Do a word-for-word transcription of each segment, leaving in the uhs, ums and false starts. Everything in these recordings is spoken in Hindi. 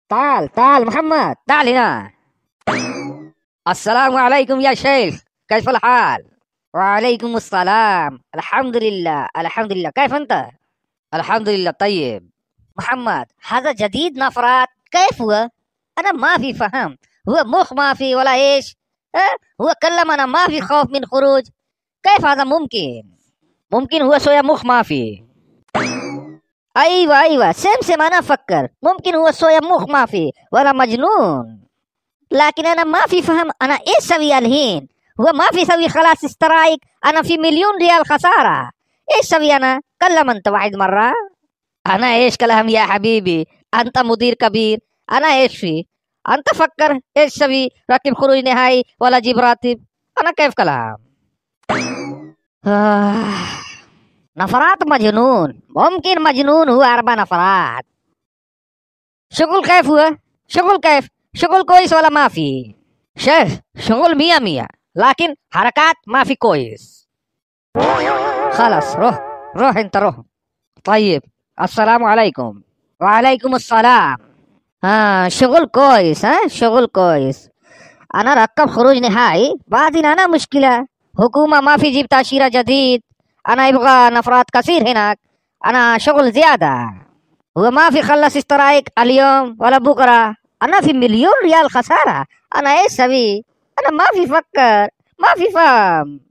تعال تعال محمد تعال هنا. السلام عليكم يا شيخ، كيف الحال؟ وعليكم السلام. الحمد لله الحمد لله، كيف أنت؟ الحمد لله طيب. محمد هذا جديد نفرات، كيف هو؟ أنا ما في فهم، هو مخ ما في ولا إيش؟ أه؟ هو كلم أنا ما في خوف من خروج، كيف هذا ممكن؟ ممكن هو شوية مخ ما في. أيوة أيوة سم سم أنا أفكر ممكن هو شوية مخ ما في ولا مجنون، لكن أنا ما في فهم أنا إيش سوي الحين؟ هو ما في سوي خلاص استرايك، أنا في مليون ريال خسارة، إيش سوي أنا؟ كلم أنت واحد مرة. أنا إيش كلام يا حبيبي، أنت مدير كبير، أنا إيش في؟ أنت فكر إيش سوي، راتب خروج نهائي ولا جيب راتب، أنا كيف كلام؟ آه. نفرات مجنون، ممكن مجنون هو أربع نفرات. شغل كيف هو؟ شغل كيف؟ شغل كويس ولا ما في؟ شيخ شغل مية مية، لكن حركات ما في كويس. خلاص روح روح انت روح. طيب السلام عليكم. وعليكم السلام. ها شغل كويس، ها شغل كويس. أنا ركب خروج نهائي، بعدين أنا مشكلة حكومة ما في جيب تأشيرة جديد، أنا يبغى نفرات كثير هناك، أنا شغل زيادة، هو ما في خلص استرايك اليوم ولا بكرة، أنا في مليون ريال خسارة، أنا إيش سوي؟ أنا ما في فكر ما في فهم.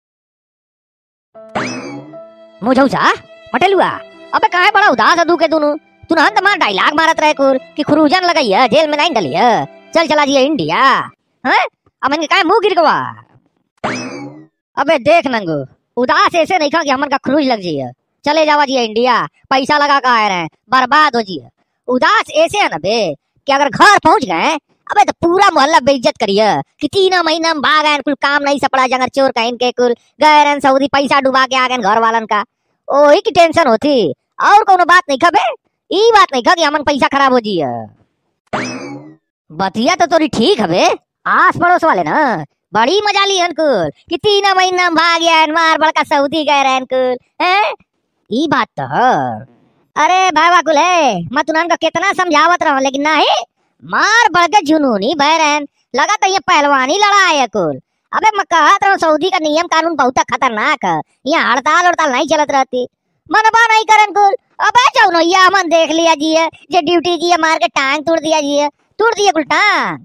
मुझे मटेल हुआ अबे कहाँ बड़ा उदास है तू के दोनों तू ना तो मार डायलॉग मारत रहे कुल कि खरूजन लगाई है जेल में नहीं डली है, चल चला जी इंडिया। हैं अब मैंने कहा मुंह गिर गवा। अबे देख नंगू उदास ऐसे नहीं खा कि हमन का खरूज लग जी है, चले जावा जी इंडिया, पैसा लगा का आए रहे बर्बाद हो जी है। उदास ऐसे है ना बे कि अगर घर पहुंच गए अबे तो पूरा मोहल्ला बेइज्जत करिए कि तीन महीना में भाग आए, कुल काम नहीं सपड़ा जंगर चोर कहीं के कुल गए रहे सऊदी पैसा डुबा के आ गए घर वालन का, ओही की टेंशन होती और कोनो बात नहीं खबे, ई बात नहीं खा कि हमन पैसा खराब हो जी है। बतिया तो तोरी ठीक है बे, आस पड़ोस वाले ना बड़ी मजा ली अंकुल कि तीन महीना में भाग गया मार बड़का सऊदी गए रहे अंकुल, हैं ई बात तो है। अरे भाई कुल है मैं तुनान का कितना समझावत रहा लेकिन नहीं मार बढ़ के जुनूनी बहरन लगा तो ये पहलवानी लड़ा है कुल। अबे मैं कहत रहा सऊदी का नियम कानून बहुत खतरनाक है, यहाँ हड़ताल हड़ताल नहीं चलत रहती, मनबा नहीं करन कुल। अबे जाओ न ये हमन देख लिया जी है जे ड्यूटी जी है मार के टांग तोड़ दिया जी है, तोड़ दिया कुल टांग।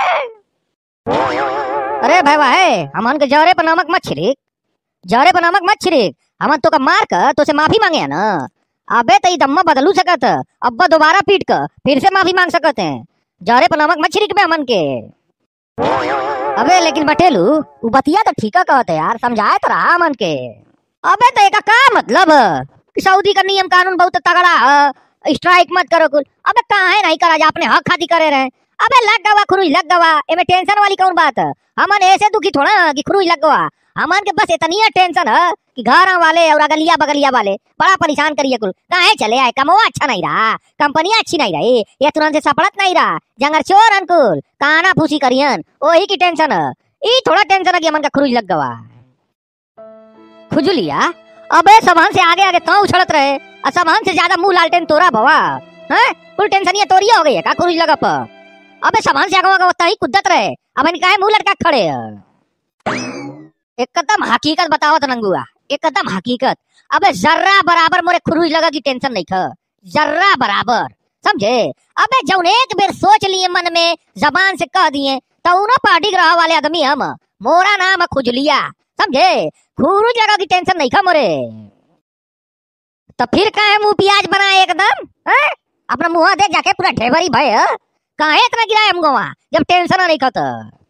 अरे भाई वाह हमन के जौरे पर नमक मत छिड़क, जौरे पर नमक मत छिड़क, हमन तो का मार कर तो से माफी मांगे है ना। अबे तई दम्मा बदलू सकत अब्बा दोबारा पीट कर फिर से माफी मांग सकते हैं, जौरे पर नमक मत छिड़क बे हमन के। अबे लेकिन बटेलू वो बतिया तो ठीका कहते यार, समझाए तो रहा मन के। अबे तो एक का मतलब कि सऊदी का नियम कानून बहुत तगड़ा है, स्ट्राइक मत करो कुल। अबे कहाँ है नहीं करा जा अपने हक खाती करे रहे। अबे लग गवा खरूज लग गवा, एमे टेंशन वाली कौन बात है, हमन ऐसे दुखी थोड़ा कि खरूज लग गवा, हमन के बस इतनी टेंशन है कि घर वाले और अगलिया बगलिया वाले बड़ा परेशान करिए कुल। कहाँ चले आए, कमवा अच्छा नहीं रहा, कंपनी अच्छी नहीं रही, ये तुरंत से सपड़त नहीं रहा, जंगर चोर अंकुल काना फूसी करियन, वही की टेंशन है। ई थोड़ा टेंशन है कि हमन का खरूज लग गवा खुजलिया। अबे सामान से आगे आगे तो उछड़त रहे और सामान से ज्यादा मुंह लालटेन तोरा बवा हैं, कुल टेंशन ये तोरिया हो गई है का खरूज लगा पर। अबे सामान से आगे आगे ही कुद्दत रहे, अब इनका है मुंह लटका खड़े एकदम हकीकत बताओ तो नंगुआ, एकदम हकीकत। अबे जर्रा बराबर मोरे खरूज लगा की टेंशन नहीं था, जर्रा बराबर समझे। अबे जौन एक बेर सोच लिए मन में जबान से कह दिए तो उन्हों पार्टी ग्रह वाले आदमी हम, मोरा नाम खुजलिया समझे, खरूज लगा की टेंशन नहीं था मोरे। तो फिर कहे मुंह प्याज बनाए एकदम है, अपना मुंह देख जाके पूरा ढेबरी भय कहे इतना गिराए हम वहाँ जब टेंशन नहीं खा।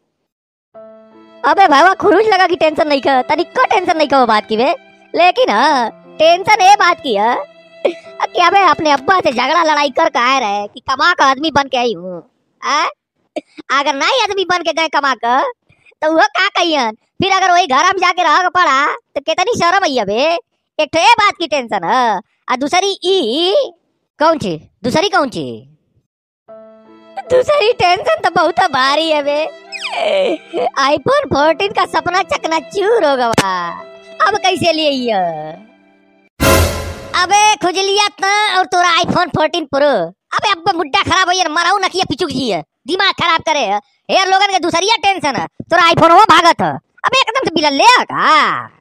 अबे भाई खरूज लगा की टेंशन नहीं कर, तनिको टेंशन नहीं कर बात की बे, लेकिन हाँ टेंशन ये बात की है कि अबे अपने अब्बा से झगड़ा लड़ाई कर के आए रहे कि कमा का आदमी बन के आई हूँ, अगर नहीं आदमी बन के गए कमा कर तो वह का कहियन, फिर अगर वही घर में जाके रह पड़ा तो कितनी शर्म आई बे। एक तो ये बात की टेंशन है और दूसरी ई कौन ची दूसरी कौन ची दूसरी टेंशन तो बहुत भारी है बे, आईफोन फोर्टीन का सपना चकना चूर हो गया, अब कैसे लिए ये? अबे खुजलिया था और तोरा आईफोन फोर्टीन प्रो अबे अब मुड्डा खराब हो ये मराऊ नकिया पिचुक जी है दिमाग खराब करे है यार लोगन के दूसरिया टेंशन है तोरा आईफोन वो भागत है अबे एकदम से बिलल्ले है का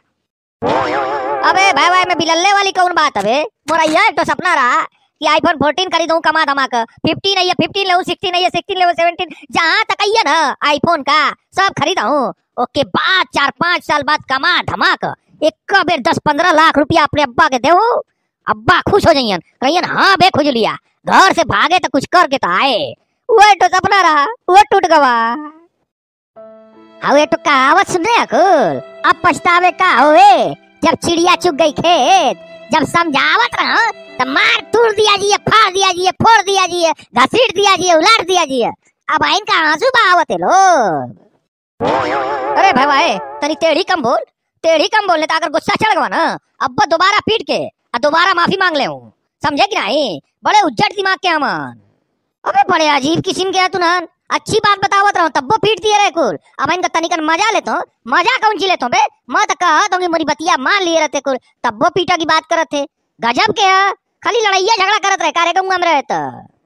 अबे भाई भाई मैं बिलल्ले वाली कौन बात है मोरा ये तो सपना रहा कि आईफोन फोर्टीन खरीदूं कमा धमा कर फिफ्टीन नहीं है फिफ्टीन ले सिक्सटीन नहीं है सिक्सटीन ले सेवनटीन जहां तक है ना आईफोन का सब खरीदा हूं ओके बाद चार पांच साल बाद कमा धमा कर एक बेर दस पंद्रह लाख रुपया अपने अब्बा के देऊ अब्बा खुश हो जाइयन कहियन हाँ बे खुज लिया घर से भागे तो कुछ करके तो आए वो तो सपना रहा वो टूट गवा हवे तो कहावत सुने अकुल अब पछतावे का होए जब चिड़िया चुग गई खेत जब समझावत रहा तो मार तोड़ दिया जी फाड़ दिया जी फोड़ दिया जी घसीट दिया जी उलाट दिया जी अब इनका आंसू बहावत है लोग अरे भाई भाई तनी टेढ़ी कम बोल टेढ़ी कम बोलने तो अगर गुस्सा चढ़ गवा ना अब्बा दोबारा पीट के और दोबारा माफी मांग ले हूँ समझे कि नहीं बड़े उज्जट दिमाग के अमन अबे बड़े अजीब किस्म के है तू ना अच्छी बात बतावत रहा तब वो पीट दिए रे कुल अब इनका तनिकन मजा लेता हूँ मजा कौन सी लेता हूँ बे मैं तो कहत हूँ मेरी बतिया मान लिए रहते कुल तब वो पीटा की बात करत थे गजब के है खाली लड़ाइया झगड़ा करत रहे कारे कहूँगा हम रहे तो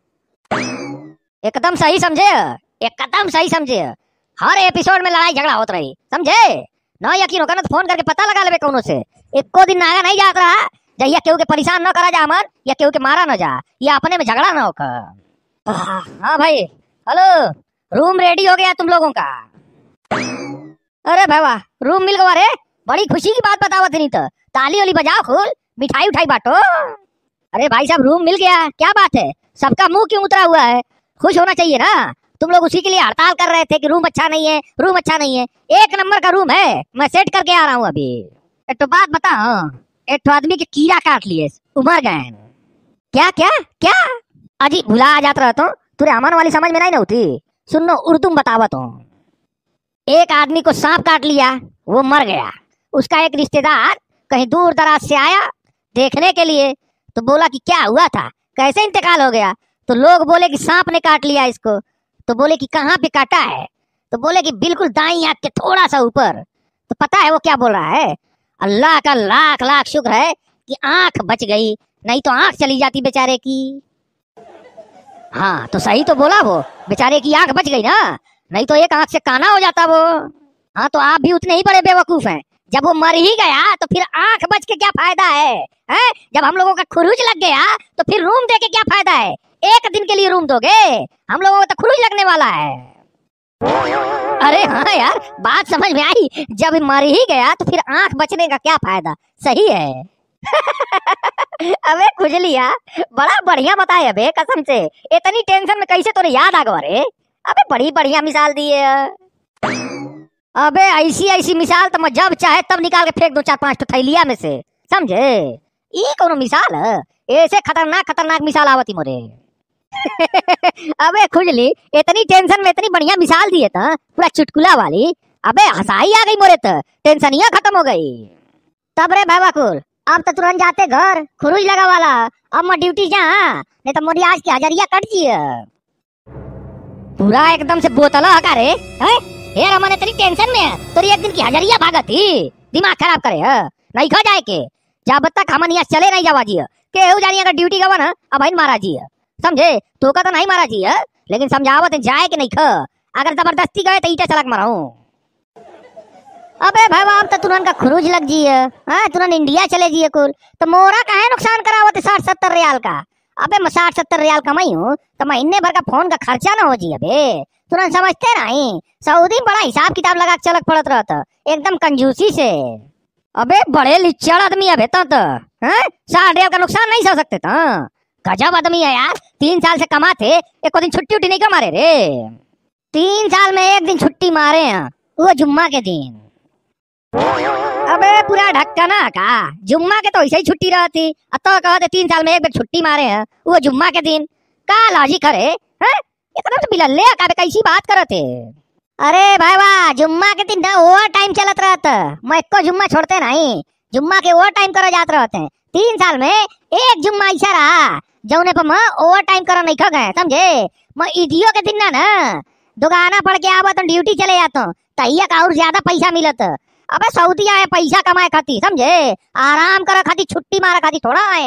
एकदम सही समझे एकदम सही समझे हर एपिसोड में लड़ाई झगड़ा होत रही समझे ना यकीन होगा ना तो फोन करके पता लगा ले कौन से एको दिन नागा नहीं जात रहा जहिया केहू के परेशान न करा जा अमन या केहू के मारा न जा या अपने में झगड़ा न होकर हाँ भाई हेलो रूम रेडी हो गया तुम लोगों का अरे भाई रूम मिल गया रे बड़ी खुशी की बात बतावत नहीं तो ताली वाली बजाओ खूल मिठाई उठाई बांटो अरे भाई साहब रूम मिल गया क्या बात है सबका मुंह क्यों उतरा हुआ है खुश होना चाहिए ना तुम लोग उसी के लिए हड़ताल कर रहे थे कि रूम अच्छा नहीं है रूम अच्छा नहीं है एक नंबर का रूम है मैं सेट करके आ रहा हूँ अभी एक तो बात बता एक तो आदमी के कीड़ा काट लिए उमर गए क्या क्या क्या अजी भुला आ जाता रहता हूँ तुरे अमन वाली समझ में नहीं होती सुनो उर्दू में बतावत हूँ एक आदमी को सांप काट लिया वो मर गया उसका एक रिश्तेदार कहीं दूर दराज से आया देखने के लिए तो बोला कि क्या हुआ था कैसे इंतकाल हो गया तो लोग बोले कि सांप ने काट लिया इसको तो बोले कि कहाँ पे काटा है तो बोले कि बिल्कुल दाई आंख के थोड़ा सा ऊपर तो पता है वो क्या बोल रहा है अल्लाह का लाख लाख शुक्र है कि आंख बच गई नहीं तो आंख चली जाती बेचारे की हाँ तो सही तो बोला वो बेचारे की आंख बच गई ना नहीं तो एक आंख से काना हो जाता वो हाँ तो आप भी उतने ही बड़े बेवकूफ हैं जब वो मर ही गया तो फिर आंख बच के क्या फायदा है हैं? जब हम लोगों का खुरुज लग गया तो फिर रूम दे के क्या फायदा है एक दिन के लिए रूम दोगे हम लोगों को तो खुरुज लगने वाला है अरे हाँ यार बात समझ में आई जब मर ही गया तो फिर आंख बचने का क्या फायदा सही है अबे खुजलिया बड़ा बढ़िया बताए अबे कसम से इतनी टेंशन में कैसे तोरे याद आ गवा रे अबे बड़ी बढ़िया मिसाल दी है अबे ऐसी ऐसी मिसाल तो मैं जब चाहे तब निकाल के फेंक दो चार पांच तो थैलिया में से समझे ये कौन मिसाल है ऐसे खतरनाक खतरनाक मिसाल आवती मोरे अबे खुजली इतनी टेंशन में इतनी बढ़िया मिसाल दी है था पूरा चुटकुला वाली अबे हंसाई आ गई मोरे तो टेंशन ही खत्म हो गई तब रे भाई कुल अब तो तुरंत जाते घर खुरुज लगा वाला अब मैं ड्यूटी जा नहीं तो मोरी आज की हजरिया कट जी पूरा एकदम से बोतला हका रे यार हमने तेरी टेंशन में है तो एक दिन की हजरिया भागत थी दिमाग खराब करे है नहीं खा जाए के जब तक हम यहाँ चले नहीं जावा जी के हो जानी अगर ड्यूटी गवा ना अब इन मारा जी समझे तो का तो नहीं मारा जी लेकिन समझावत जाए के नहीं ख अगर जबरदस्ती गए तो ईटा चलक माराऊ अबे भाई आप तो तुरंत का खुरुज लग जी है तुरंत इंडिया चले जी कुल तो मोरा काहे नुकसान करावत साठ सत्तर रियाल का अबे मैं साठ सत्तर रियाल कमाई हूँ तो महीने भर का फोन का खर्चा ना हो जी अबे तुरंत समझते नहीं सऊदी बड़ा हिसाब किताब लगा के चलक पड़त रहता एकदम कंजूसी से अबे बड़े लिच्चड़ आदमी अबे तो साठ रियाल का नुकसान नहीं सह सकते तो गजब आदमी है यार तीन साल से कमाते एक दिन छुट्टी उट्टी नहीं कमा रहे रे तीन साल में एक दिन छुट्टी मारे हैं वो जुम्मा के दिन अबे पूरा ढक्कना का जुम्मा के तो ऐसे ही छुट्टी रहती तो कहते तीन साल में एक बार छुट्टी मारे हैं वो जुम्मा के दिन का लॉजिक करे हैं इतना तो बिलल्ले का कैसी बात करते अरे भाई वाह जुम्मा के दिन ना ओवर टाइम चलत रहता मैं को जुम्मा छोड़ते नहीं जुम्मा के ओवर टाइम करे जाते रहते हैं तीन साल में एक जुम्मा ऐसा रहा जौने पर मैं ओवर टाइम करा नहीं खा गए समझे मैं ईदियो के दिन ना ना दुकाना पड़ के आवा तो ड्यूटी चले जाता हूँ तैया का और ज्यादा पैसा मिलत अबे सऊदी आए पैसा कमाए खाती समझे आराम करे खाती छुट्टी मारे खाती थोड़ा आए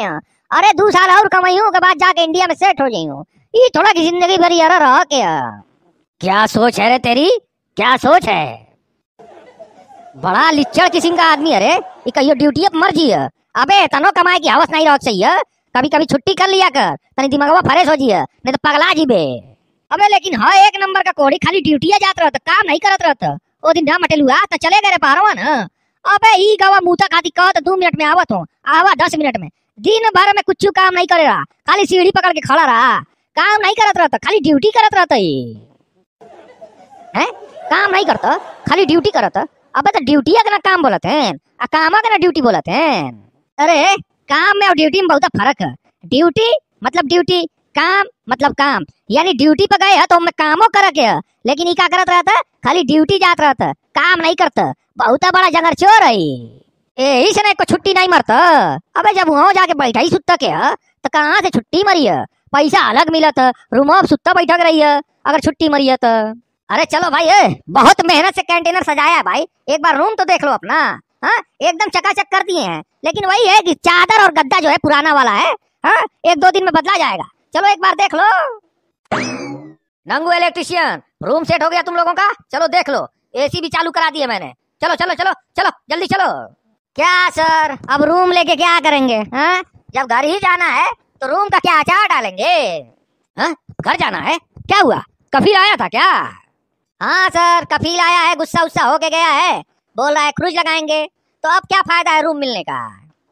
अरे दो साल और कमाई हूँ के बाद जाके इंडिया में सेट हो जाई हूँ। ये थोड़ा की जिंदगी भर यार रहा क्या? क्या सोच है रे तेरी, क्या सोच है? बड़ा लिच्चड़ किस्म का आदमी है रे। ये कहियो ड्यूटी पर मर्जी है। अबे तनो कमाए की हवस नहीं रह सही है। कभी कभी छुट्टी कर लिया कर, तनी दिमागवा फ्रेश हो जिए, नहीं तो पगला जीबे। अबे लेकिन हाँ एक नंबर का कोड़ी, खाली ड्यूटिया जात रहता, काम नहीं करत रहता। ओ दिन ना मटेलुआ तो चले गए रे पारवा ना। अबे ई गवा मुता खाती कहत दो मिनट में आवत हो, आवा दस मिनट में। दिन भर में कुछ काम नहीं करे रहा, खाली सीढ़ी पकड़ के खड़ा रहा, काम नहीं करत रहता, खाली ड्यूटी करत रहता। ही हैं काम नहीं करता, खाली ड्यूटी करता। अबे तो ड्यूटिया का ना काम बोलते हैं, आ कामा का ना ड्यूटी बोलते हैं। अरे काम में और ड्यूटी में बहुत फर्क है। ड्यूटी मतलब ड्यूटी, काम मतलब काम। यानी ड्यूटी पे गए है तो मैं कामों कर के है, लेकिन ये क्या करत रहता, खाली ड्यूटी जात रहता, काम नहीं करता। बहुत बड़ा जंगर चोर है यही से को छुट्टी नहीं मरता। अबे जब वहां जाके बैठा ही सुत्ता के है तो कहाँ से छुट्टी मरी है? पैसा अलग मिला था, रूम में सुत्ता बैठक रही है अगर छुट्टी मरी है तो। अरे चलो भाई ए, बहुत मेहनत से कंटेनर सजाया है भाई, एक बार रूम तो देख लो अपना। हाँ एकदम चकाचक कर दिए हैं, लेकिन वही है कि चादर और गद्दा जो है पुराना वाला है। हाँ एक दो दिन में बदला जाएगा, चलो एक बार देख लो। नंगू इलेक्ट्रिशियन, रूम सेट हो गया तुम लोगों का? चलो देख लो, एसी भी चालू करा दिए मैंने। चलो चलो चलो चलो जल्दी चलो। क्या सर अब रूम लेके क्या करेंगे? हाँ जब घर ही जाना है तो रूम का क्या अचार डालेंगे? हाँ घर जाना है, क्या हुआ? कफील आया था क्या? हाँ सर कफील आया है, गुस्सा उस्सा होके गया है, बोल रहा है क्रूज लगाएंगे। तो अब क्या फायदा है रूम मिलने का?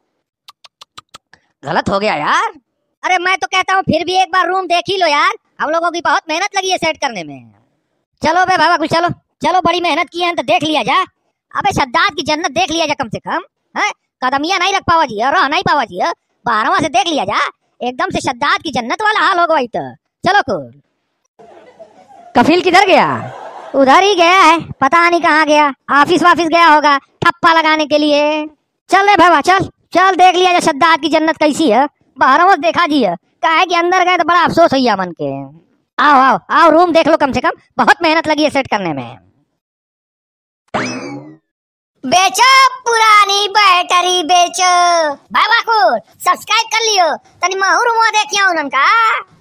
गलत हो गया यार। अरे मैं तो कहता हूँ फिर भी एक बार रूम देख ही लो यार, हम लोगों की बहुत मेहनत लगी है सेट करने में। चलो बे बाबा कुछ, चलो चलो बड़ी मेहनत की है तो देख लिया जा। अबे शद्दाद की जन्नत देख लिया जा कम से कम। है कदमिया नहीं रख पावा जी, रह नहीं पावा जी, बारहवा से देख लिया जा, एकदम से शद्दाद की जन्नत वाला हाल होगा वही तो। चलो कुल। कफील किधर गया? उधर ही गया है, पता नहीं कहाँ गया, ऑफिस वाफिस गया होगा ठप्पा लगाने के लिए। चल रे बाबा चल चल देख लिया जा शद्दाद की जन्नत कैसी है, बाहरों देखा जी है, कहे कि अंदर गए तो बड़ा अफसोस हुआ मन के। आओ आओ आओ रूम देख लो कम से कम, बहुत मेहनत लगी है सेट करने में। बेचो पुरानी बैटरी बेचो, बाबा को सब्सक्राइब कर लियो, तनी महू रूम देखियो उनका।